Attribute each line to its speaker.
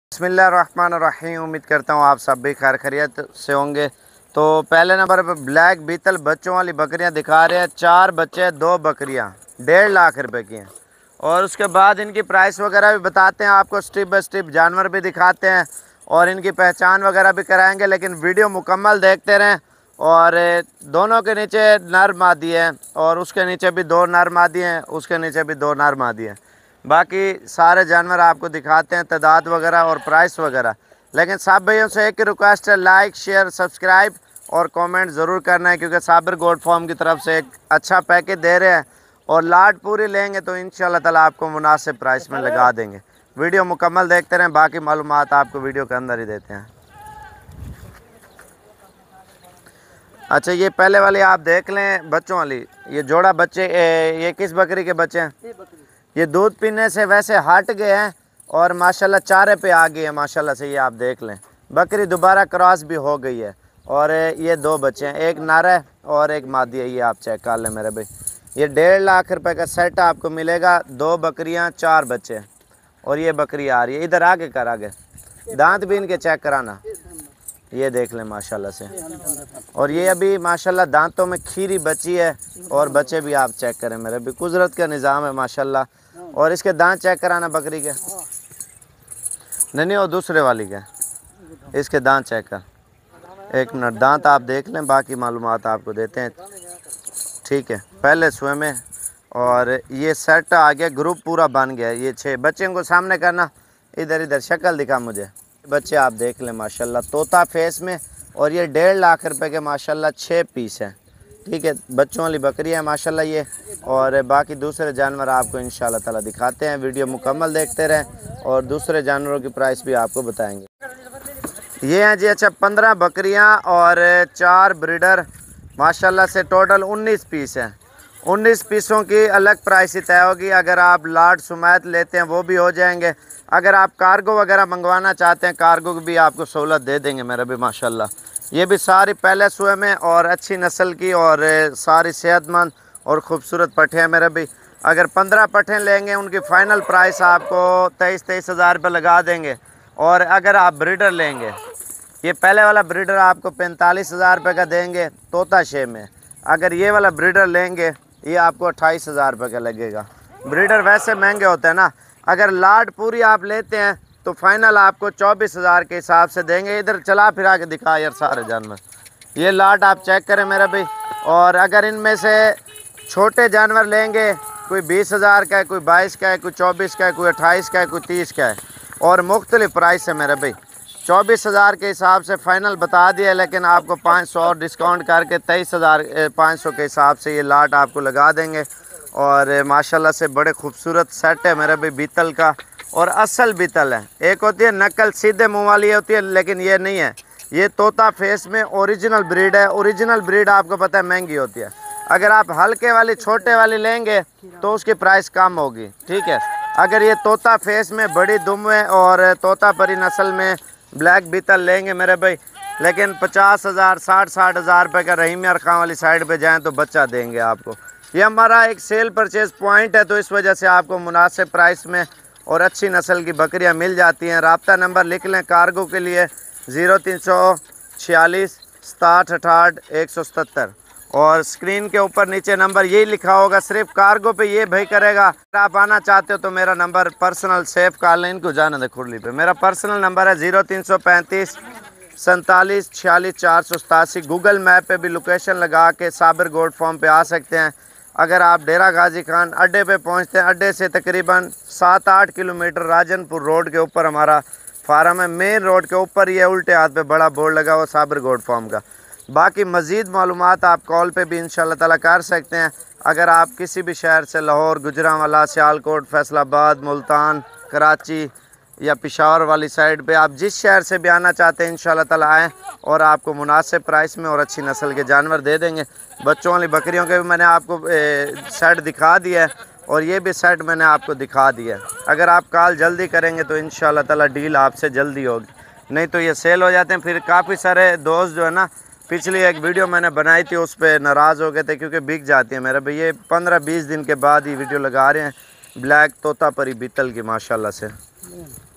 Speaker 1: बिस्मिल्लाहिर्रहमानिर्रहीम। उम्मीद करता हूँ आप सब भी खैर खैरियत से होंगे। तो पहले नंबर पर ब्लैक बीतल बच्चों वाली बकरियाँ दिखा रहे हैं। 4 बच्चे 2 बकरियाँ 1.5 लाख रुपए की हैं। और उसके बाद इनकी प्राइस वगैरह भी बताते हैं आपको, स्टेप बाय स्टेप जानवर भी दिखाते हैं और इनकी पहचान वगैरह भी कराएंगे। लेकिन वीडियो मुकम्मल देखते रहें। और दोनों के नीचे नर मादी है और उसके नीचे भी 2 नर मादी हैं, उसके नीचे भी 2 नर मादी हैं। बाकी सारे जानवर आपको दिखाते हैं, तादाद वगैरह और प्राइस वगैरह। लेकिन सब भाइयों से एक ही रिक्वेस्ट है, लाइक शेयर सब्सक्राइब और कमेंट ज़रूर करना है, क्योंकि साबिर गोट फार्म की तरफ से एक अच्छा पैकेज दे रहे हैं और लाट पूरी लेंगे तो इंशाल्लाह ताला आपको मुनासिब प्राइस में लगा देंगे। वीडियो मुकम्मल देखते रहें, बाकी मालूमात आपको वीडियो के अंदर ही देते हैं। अच्छा, ये पहले वाली आप देख लें, बच्चों वाली ये जोड़ा बच्चे, ये किस बकरी के बच्चे हैं? ये दूध पीने से वैसे हट गए हैं और माशाल्लाह चारे पे आ गए हैं माशाल्लाह से। ये आप देख लें, बकरी दोबारा क्रॉस भी हो गई है। और ये 2 बच्चे हैं, एक नर है और एक मादी है। ये आप चेक कर लें मेरे भाई। ये 1.5 लाख रुपए का सेट आपको मिलेगा। 2 बकरियां 4 बच्चे और ये बकरी आ रही है। इधर आगे कर, आगे दांत भी इनके चेक कराना। ये देख लें माशाल्लाह से। और ये अभी माशाल्लाह दांतों में खीरी बची है और बच्चे भी आप चेक करें मेरे भी। कुदरत का निज़ाम है माशाल्लाह। और इसके दांत चेक कराना बकरी के। नहीं वो दूसरे वाली के, इसके दांत चेक कर। 1 मिनट, दांत आप देख लें, बाकी मालूमात आपको देते हैं। ठीक है, पहले सुए में। और ये सेट आ गया, ग्रुप पूरा बन गया। ये 6 बच्चे को सामने करना, इधर इधर शक्ल दिखा मुझे। बच्चे आप देख लें माशाल्लाह, तोता फेस में। और ये 1.5 लाख रुपए के माशाल्लाह 6 पीस हैं। ठीक है, बच्चों वाली बकरी है माशाल्लाह ये। और बाकी दूसरे जानवर आपको इंशाल्लाह ताला दिखाते हैं। वीडियो मुकम्मल देखते रहें और दूसरे जानवरों की प्राइस भी आपको बताएंगे। ये हैं जी। अच्छा, 15 बकरियां और 4 ब्रीडर माशाल्लाह से, टोटल 19 पीस हैं। 19 पीसों की अलग प्राइस ही तय होगी। अगर आप लाट सुमैत लेते हैं वो भी हो जाएंगे। अगर आप कार्गो वगैरह मंगवाना चाहते हैं, कार्गो की भी आपको सहूलत दे देंगे मेरा भी माशाल्लाह। ये भी सारी पहले सुए में और अच्छी नस्ल की और सारी सेहतमंद और ख़ूबसूरत पट्ठे हैं मेरे भी। अगर 15 पट्ठे लेंगे उनकी फ़ाइनल प्राइस आपको 23 हज़ार रुपये लगा देंगे। और अगर आप ब्रीडर लेंगे, ये पहले वाला ब्रीडर आपको 45 हज़ार रुपये का देंगे तोता शे में। अगर ये वाला ब्रीडर लेंगे ये आपको 28 हज़ार रुपये का लगेगा। ब्रीडर वैसे महंगे होते हैं ना। अगर लाट पूरी आप लेते हैं तो फाइनल आपको 24 हज़ार के हिसाब से देंगे। इधर चला फिरा के दिखा यार सारे जानवर। ये लाट आप चेक करें मेरा भाई। और अगर इनमें से छोटे जानवर लेंगे, कोई 20 हज़ार का है, कोई 22 का है, कोई 24 का है, कोई 28 का है, कोई 30 का है और मुख्तलिफ प्राइस है मेरा भाई। 24 हज़ार के हिसाब से फ़ाइनल बता दिया, लेकिन आपको 500 और डिस्काउंट करके 23,500 के हिसाब से ये लाट आपको लगा देंगे। और माशाल्लाह से बड़े खूबसूरत सेट है मेरा भाई बीतल का। और असल बीतल है। एक होती है नकल सीधे मुँह वाली होती है, लेकिन ये नहीं है। ये तोता फेस में ओरिजिनल ब्रीड है। ओरिजिनल ब्रीड आपको पता है महंगी होती है। अगर आप हल्के वाली छोटे वाली लेंगे तो उसकी प्राइस कम होगी। ठीक है, अगर ये तोता फेस में बड़ी दुम में और तोता परी नस्ल में ब्लैक बीतल लेंगे मेरे भाई, लेकिन 50 हज़ार 60 हज़ार रुपये का रहीम यार खां वाली साइड पे जाएं तो बच्चा देंगे आपको। ये हमारा एक सेल परचेज़ पॉइंट है, तो इस वजह से आपको मुनासिब प्राइस में और अच्छी नस्ल की बकरियां मिल जाती हैं। राब्ता नंबर लिख लें कार्गो के लिए 0346 67 68 177। और स्क्रीन के ऊपर नीचे नंबर यही लिखा होगा। सिर्फ कार्गो पे ये भाई करेगा। अगर आप आना चाहते हो तो मेरा नंबर पर्सनल सेव कर लें। इनको जाना दे खुरली पे। मेरा पर्सनल नंबर है 0335 47 46 487। गूगल मैप पे भी लोकेशन लगा के साबिर गोट फार्म पे आ सकते हैं। अगर आप डेरा गाजी खान अड्डे पे पहुंचते हैं, अड्डे से तकरीबन 7-8 किलोमीटर राजनपुर रोड के ऊपर हमारा फार्म है। मेन रोड के ऊपर ही है, उल्टे हाथ पे बड़ा बोर्ड लगा हुआ साबिर गोट फार्म का। बाकी मज़ीद मालूमात आप कॉल पे भी इंशाल्लाह ताला कर सकते हैं। अगर आप किसी भी शहर से, लाहौर, गुजरांवाला, सियालकोट, फैसलाबाद, मुल्तान, कराची या पेशावर वाली साइड पे, आप जिस शहर से भी आना चाहते हैं इंशाल्लाह ताला आएँ और आपको मुनासिब प्राइस में और अच्छी नस्ल के जानवर दे देंगे। बच्चों वाली बकरियों के भी मैंने आपको सेट दिखा दिया है और ये भी सेट मैंने आपको दिखा दिया है। अगर आप कॉल जल्दी करेंगे तो इंशाल्लाह ताला डील आपसे जल्दी होगी, नहीं तो ये सेल हो जाते हैं। फिर काफ़ी सारे दोस्त जो है ना, पिछली एक वीडियो मैंने बनाई थी उस पर नाराज़ हो गए थे क्योंकि बिक जाती है मेरे भाई। ये 15-20 दिन के बाद ही वीडियो लगा रहे हैं ब्लैक तोता परी बीतल की माशाल्लाह से।